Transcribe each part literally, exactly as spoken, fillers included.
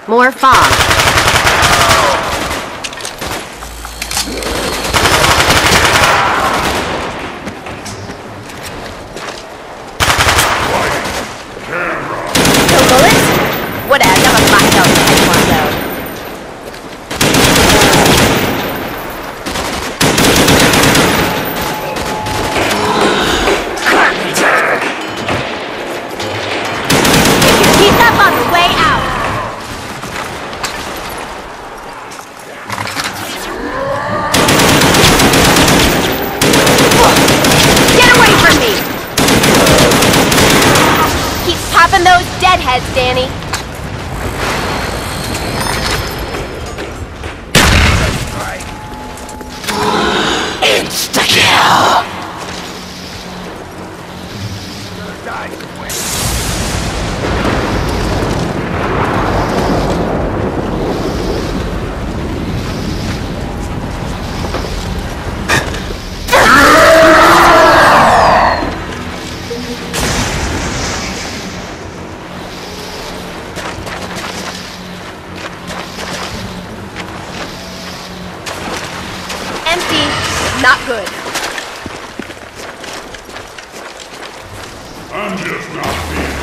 More fog. No bullets? Whatever, I'm a black belt in Taekwondo. Keep up on the way out. Get away from me! Keep popping those deadheads, Danny. Insta-kill! Empty. Not good. I'm just not feeling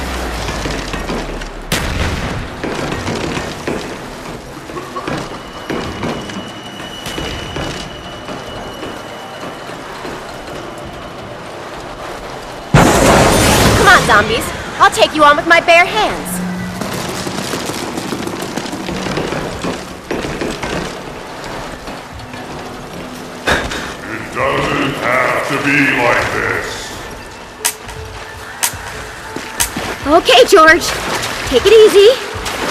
Come on, zombies. I'll take you on with my bare hands. It doesn't have to be like this. Okay, George. Take it easy.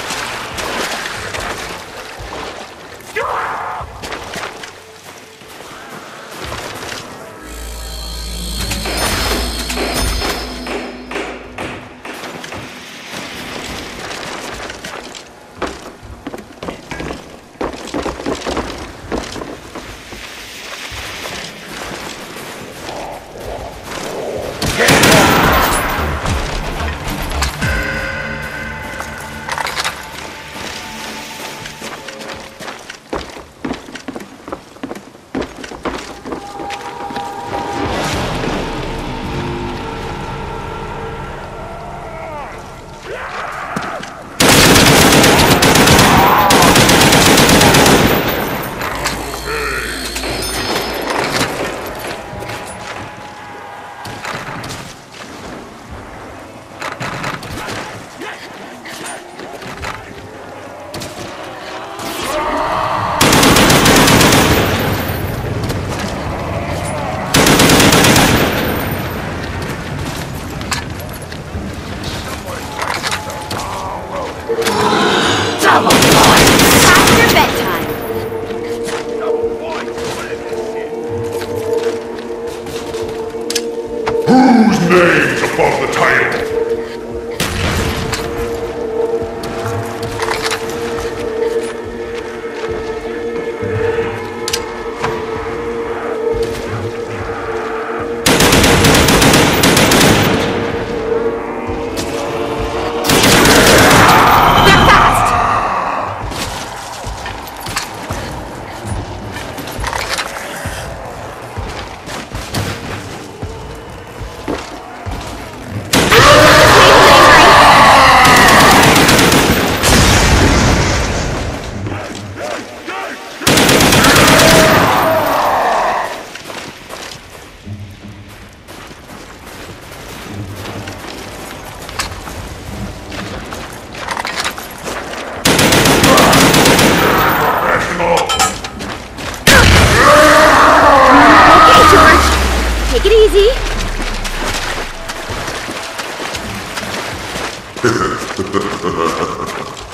Double points! After bedtime. Whose name's above the title? Take it easy. Ha ha ha ha ha.